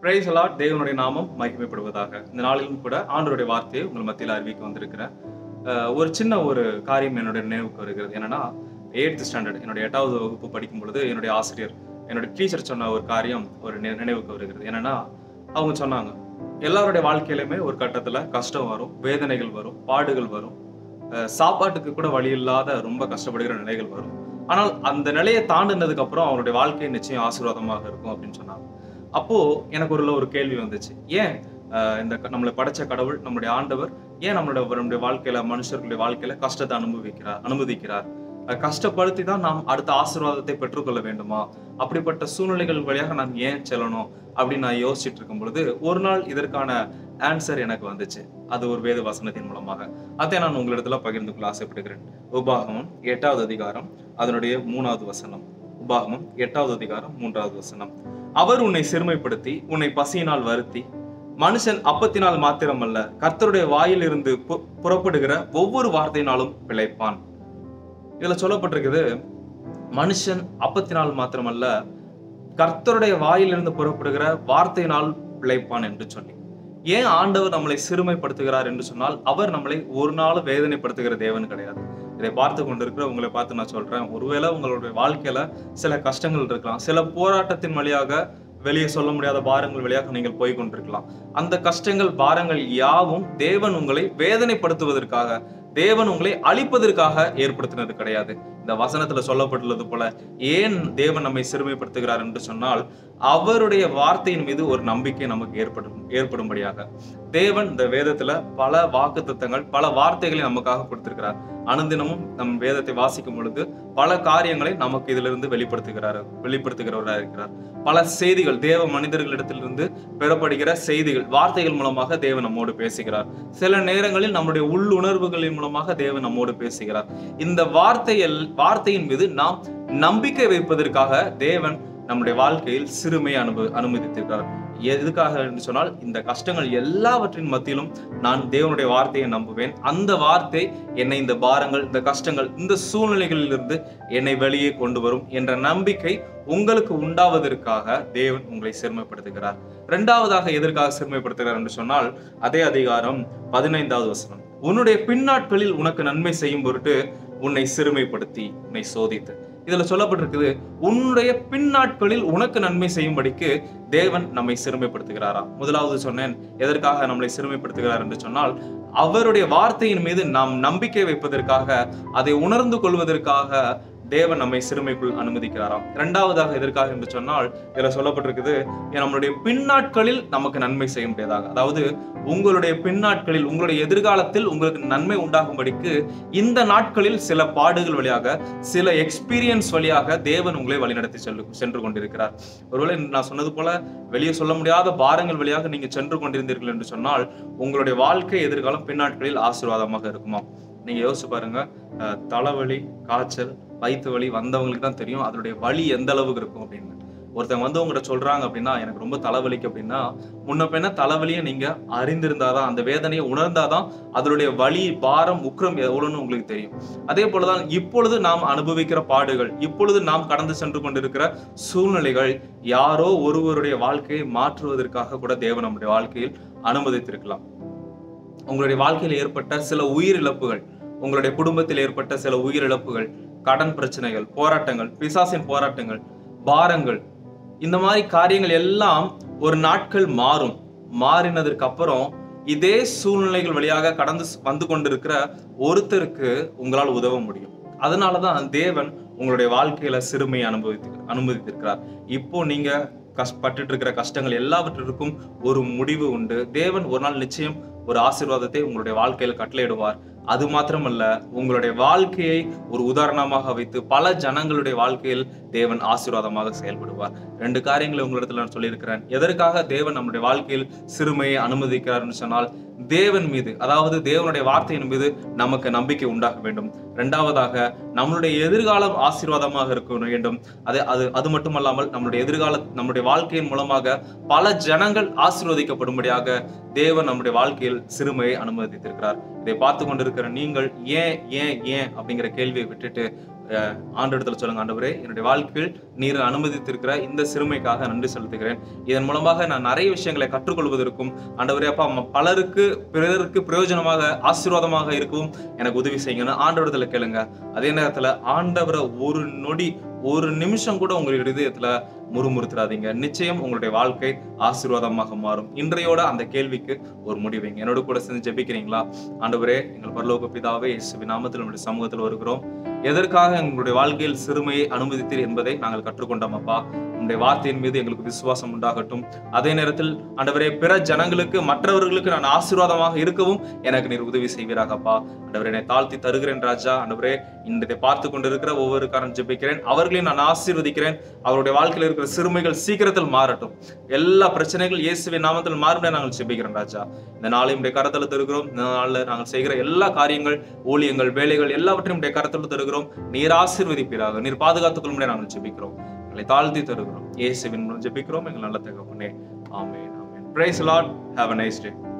Price allot. தேவனுடைய நாமம் மகிமைப்படுவதாக. இந்த நாளிலும் கூட ஆண்டவருடைய வார்த்தையை உங்கள் மத்தியில் அறிவிக்க வந்திருக்கிறேன். ஒரு சின்ன காரியம் என்னுடைய நினைவுக்கு வருகிறது. என்னன்னா 8th ஸ்டாண்டர்ட் என்னுடைய 8வது வகுப்பு படிக்கும் பொழுது என்னுடைய ஆசிரியர், என்னுடைய டீச்சர் சொன்ன ஒரு காரியம் நினைவுக்கு வருகிறது. என்னன்னா அவங்க சொன்னாங்க, எல்லாருடைய வாழ்க்கையிலுமே ஒரு கட்டத்துல கஷ்டம் வரும், வேதனைகள் வரும், பாடுகள் வரும், சாப்பாட்டுக்கு கூட வழி இல்லாத ரொம்ப கஷ்டப்படுகிற நிலைகள் வரும். ஆனால் அந்த நிலையை தாண்டினதுக்கு அப்புறம் அவருடைய வாழ்க்கை நிச்சயம் ஆசீர்வாதமாக இருக்கும் அப்படின்னு சொன்னாங்க. அப்போ எனக்கு ஒரு கேள்வி வந்துச்சு. ஏன் இந்த நம்மளை படைச்ச கடவுள், நம்முடைய ஆண்டவர் ஏன் நம்மளுடைய வாழ்க்கையில, மனுஷர்களுடைய வாழ்க்கையில கஷ்டத்தை அனுமதிக்கிறார்? கஷ்டப்படுத்தி தான் நாம் அடுத்த ஆசீர்வாதத்தை பெற்றுக்கொள்ள வேண்டுமா? அப்படிப்பட்ட சூழ்நிலைகள் வழியாக நான் ஏன் செல்லணும் அப்படின்னு நான் யோசிச்சுட்டு இருக்கும் பொழுது ஒரு நாள் இதற்கான ஆன்சர் எனக்கு வந்துச்சு. அது ஒரு வேத வசனத்தின் மூலமாக. அதை நான் உங்களிடத்துல பகிர்ந்து கொள்ள ஆசைப்படுகிறேன். உபாகமம் 8வது அதிகாரம் அதனுடைய 3வது வசனம். உபாகமம் 8வது அதிகாரம் 3வது வசனம். அவர் உன்னை சிறுமைப்படுத்தி உன்னை பசியினால் வருத்தி, மனுஷன் அப்பத்தினால் மாத்திரமல்ல கர்த்தருடைய வாயில் இருந்து புறப்படுகிற ஒவ்வொரு வார்த்தையினாலும் பிழைப்பான். இதுல சொல்லப்பட்டிருக்குது, மனுஷன் அப்பத்தினால் மாத்திரமல்ல கர்த்தருடைய வாயிலிருந்து புறப்படுகிற வார்த்தையினால் பிழைப்பான் என்று சொல்லி. ஏன் ஆண்டவர் நம்மளை சிறுமைப்படுத்துகிறார் என்று சொன்னால், அவர் நம்மளை ஒரு நாள் வேதனைப்படுத்துகிற தேவன் கிடையாது. இதை பார்த்து கொண்டிருக்கிற உங்களை பார்த்து நான் சொல்றேன், ஒருவேளை உங்களுடைய வாழ்க்கையில சில கஷ்டங்கள் இருக்கலாம், சில போராட்டத்தின் வழியாக, வெளியே சொல்ல முடியாத பாரங்கள் வழியாக நீங்கள் போய் கொண்டிருக்கலாம். அந்த கஷ்டங்கள், பாரங்கள் யாவும் தேவன் உங்களை வேதனைப்படுத்துவதற்காக, தேவன் உங்களை அழிப்பதற்காக ஏற்படுத்தினது கிடையாது. இந்த வசனத்துல சொல்லப்பட்டுள்ளது போல, ஏன் தேவன் நம்மை சிறுமைப்படுத்துகிறார் என்று சொன்னால், அவருடைய வார்த்தையின் மீது ஒரு நம்பிக்கை நமக்கு ஏற்படும்படியாக. தேவன் இந்த வேதத்துல பல வாக்குத்தத்தங்கள், பல வார்த்தைகளை நமக்காக கொடுத்திருக்கிறார். அனுதினமும் நம் வேதத்தை வாசிக்கும் பொழுது பல காரியங்களை நமக்கு இதிலிருந்து வெளிப்படுத்துகிறவராக இருக்கிறார். பல செய்திகள், தேவ மனிதர்களிடத்திலிருந்து பெறப்படுகிற செய்திகள், வார்த்தைகள் மூலமாக தேவன் நம்மோடு பேசுகிறார். சில நேரங்களில் நம்முடைய உள்ளுணர்வுகளின் மூலமாக தேவன் நம்மோடு பேசுகிறார். இந்த வார்த்தையின் மீது நாம் நம்பிக்கை வைப்பதற்காக தேவன் நம்முடைய வாழ்க்கையில் சிறுமையை அனுமதித்திருக்கிறார். எதுக்காக என்று சொன்னால், இந்த கஷ்டங்கள் எல்லாவற்றின் மத்தியிலும் நான் தேவனுடைய வார்த்தையை நம்புவேன். அந்த வார்த்தை என்னை இந்த பாரங்கள், இந்த கஷ்டங்கள், இந்த சூழ்நிலைகளிலிருந்து என்னை வெளியே கொண்டு வரும் என்ற நம்பிக்கை உங்களுக்கு உண்டாவதற்காக தேவன் உங்களை சிறுமைப்படுத்துகிறார். இரண்டாவதாக எதற்காக சிறுமைப்படுத்துகிறார் என்று சொன்னால், அதே அதிகாரம் 15வது வசனம். உன்னுடைய பின்னாட்களில் உனக்கு நன்மை செய்யும் பொருட்டு உன்னை சிறுமைப்படுத்தி உன்னை சோதித்து. இதுல சொல்லப்பட்டிருக்குது, உன்னுடைய பின்னாட்களில் உனக்கு நன்மை செய்யும்படிக்கு தேவன் நம்மை சிறுமைப்படுத்துகிறாரா? முதலாவது சொன்னேன், எதற்காக நம்மளை சிறுமைப்படுத்துகிறார் என்று சொன்னால், அவருடைய வார்த்தையின் மீது நாம் நம்பிக்கை வைப்பதற்காக, அதை உணர்ந்து கொள்வதற்காக தேவன் நம்மை சிறுமைக்குள் அனுமதிக்கிறாராம். இரண்டாவதாக எதற்காக என்று சொன்னால், இதுல சொல்லப்பட்டிருக்குது, நம்மளுடைய பின்னாட்களில் நமக்கு நன்மை செய்ய முடியாதாக. அதாவது உங்களுடைய பின்னாட்களில், உங்களுடைய எதிர்காலத்தில் உங்களுக்கு நன்மை உண்டாகும்படிக்கு இந்த நாட்களில் சில பாடுகள் வழியாக, சில எக்ஸ்பீரியன்ஸ் வழியாக தேவன் உங்களை வழிநடத்தி சென்று கொண்டிருக்கிறார். ஒருவேளை நான் சொன்னது போல வெளியே சொல்ல முடியாத பாரங்கள் வழியாக நீங்க சென்று கொண்டிருந்தீர்கள் என்று சொன்னால், உங்களுடைய வாழ்க்கை எதிர்காலம் பின்னாட்களில் ஆசீர்வாதமாக இருக்குமா? நீங்க யோசிச்சு பாருங்க. தலைவலி, காய்ச்சல், வயிற்று வலி வந்தவங்களுக்கு தான் தெரியும் அதனுடைய வலி எந்த அளவுக்கு இருக்கும் அப்படின்னு. ஒருத்தவங்க வந்து உங்கள்கிட்ட சொல்றாங்க அப்படின்னா, எனக்கு ரொம்ப தலைவலிக்கு அப்படின்னா, முன்ன பின்ன தலைவலியை நீங்க அறிந்திருந்தாதான், அந்த வேதனையை உணர்ந்தாதான் அதனுடைய வலி, பாரம், உக்கிரம் எவ்வளவுன்னு உங்களுக்கு தெரியும். அதே போலதான் இப்பொழுது நாம் அனுபவிக்கிற பாடுகள், இப்பொழுது நாம் கடந்து சென்று கொண்டிருக்கிற சூழ்நிலைகள் யாரோ ஒருவருடைய வாழ்க்கையை மாற்றுவதற்காக கூட தேவன் நம்முடைய வாழ்க்கையில் அனுமதித்திருக்கலாம். உங்களுடைய வாழ்க்கையில் ஏற்பட்ட சில உயிரிழப்புகள், உங்களுடைய குடும்பத்தில் ஏற்பட்ட சில உயிரிழப்புகள், கடன் பிரச்சனைகள், போராட்டங்கள், பிசாசின் போராட்டங்கள், பாரங்கள், இந்த மாதிரி காரியங்கள் எல்லாம் ஒரு நாட்கள் மாறும். மாறினதற்கு அப்புறம் இதே சூழ்நிலைகள் வழியாக கடந்து வந்து கொண்டிருக்கிற ஒருத்தருக்கு உங்களால் உதவ முடியும். அதனாலதான் தேவன் உங்களுடைய வாழ்க்கையில சிறுமையை அனுமதித்திருக்கிறார். இப்போ நீங்க பட்டுட்டு இருக்கிற கஷ்டங்கள் எல்லாவற்றிற்கும் ஒரு முடிவு உண்டு. தேவன் ஒரு நாள் நிச்சயம் ஒரு ஆசீர்வாதத்தை உங்களுடைய வாழ்க்கையில கட்டளையிடுவார். அது மாத்திரமல்ல, உங்களுடைய வாழ்க்கையை ஒரு உதாரணமாக வைத்து பல ஜனங்களுடைய வாழ்க்கையில் தேவன் ஆசீர்வாதமாக செயல்படுவார். 2 காரியங்களை உங்களிடத்துல நான் சொல்லியிருக்கிறேன். எதற்காக தேவன் நம்முடைய வாழ்க்கையில் சிறுமையை அனுமதிக்கிறார்னு சொன்னால், தேவன் மீது, அதாவது தேவனுடைய வார்த்தையின் மீது நமக்கு நம்பிக்கை உண்டாக வேண்டும். இரண்டாவதாக, நம்மளுடைய எதிர்காலம் ஆசீர்வாதமாக இருக்க வேண்டும். அது மட்டுமல்லாமல் நம்முடைய வாழ்க்கையின் மூலமாக பல ஜனங்கள் ஆசீர்வதிக்கப்படும்படியாக தேவன் நம்முடைய வாழ்க்கையில் சிறுமையை அனுமதித்திருக்கிறார். இதை பார்த்து கொண்டிருக்கிற நீங்கள் ஏன் ஏன் ஏன் அப்படிங்கிற கேள்வியை விட்டுட்டு ஆண்டவரிடத்துல சொல்லுங்க, ஆண்டவரே என்னுடைய வாழ்க்கையில் நீர் அனுமதித்திருக்கிற இந்த சிறுமைக்காக நன்றி செலுத்துகிறேன். இதன் மூலமாக நான் நிறைய விஷயங்களை கற்றுக்கொள்வதற்கும் ஆண்டவரே அப்பா பலருக்கு பிறருக்கு பிரயோஜனமாக ஆசீர்வாதமாக இருக்கவும் எனக்கு உதவி செய்யுங்கன்னு ஆண்டவரிடத்துல கேளுங்க. அதே நேரத்துல ஆண்டவரை ஒரு நொடி ஒரு நிமிஷம் கூட உங்களுடைய இதயத்துல முறுமுறுத்துறாதீங்க. நிச்சயம் உங்களுடைய வாழ்க்கை ஆசீர்வாதமாக மாறும். இன்றையோட அந்த கேள்விக்கு ஒரு முடிவுங்க. என்னோட கூட சேர்ந்து ஜெபிக்கிறீங்களா? ஆண்டவரே எங்கள் பரலோக பிதாவே, இயேசுவின் நாமத்தில் உங்களுடைய சமூகத்தில் வருகிறோம். எதற்காக எங்களுடைய வாழ்க்கையில் சிறுமையை அனுமதித்தீர் என்பதை நாங்கள் கற்றுக்கொண்டோம் அப்பா. உங்களுடைய வார்த்தையின் மீது எங்களுக்கு விசுவாசம் உண்டாகட்டும். அதே நேரத்தில் ஆண்டவரே பிற ஜனங்களுக்கு மற்றவர்களுக்கு நான் ஆசீர்வாதமாக இருக்கவும் எனக்கு நீர் உதவி செய்வீராகப்பா. ஆண்டவரே என்னை தாழ்த்தி தருகிறேன் ராஜா. ஆண்டவரே இன்றைய பார்த்து கொண்டிருக்கிற ஒவ்வொரு காரணம் ஜெபிக்கிறேன். அவர்களையும் நான் ஆசீர்வதிக்கிறேன். அவருடைய வாழ்க்கையில் இருக்கிற சிறுமைகள் சீக்கிரத்தில் மாறட்டும். எல்லா பிரச்சனைகள் இயேசுவின் நாமத்தில் மாறும் நாங்கள் ஜெபிக்கிறோம் ராஜா. இந்த நாளையும் உடைய கரத்தில் தருகிறோம். இந்த நாளில் நாங்கள் செய்கிற எல்லா காரியங்கள், ஊழியங்கள், வேலைகள் எல்லாவற்றையும் உடைய கரத்தில் தருகிறோம். நீர் ஆசீர்வதிப்பீராக. நீர் பாதுகாத்துக் கொள்ளும்படி நாங்கள் ஜெபிக்கிறோம். எங்களை தாழ்த்தி தருகிறோம். இயேசுவின் மூலம் ஜெபிக்கிறோம் எங்கள் நல்ல தகப்பனே. ஆமென். ஆமென். Praise the Lord. Have a nice day.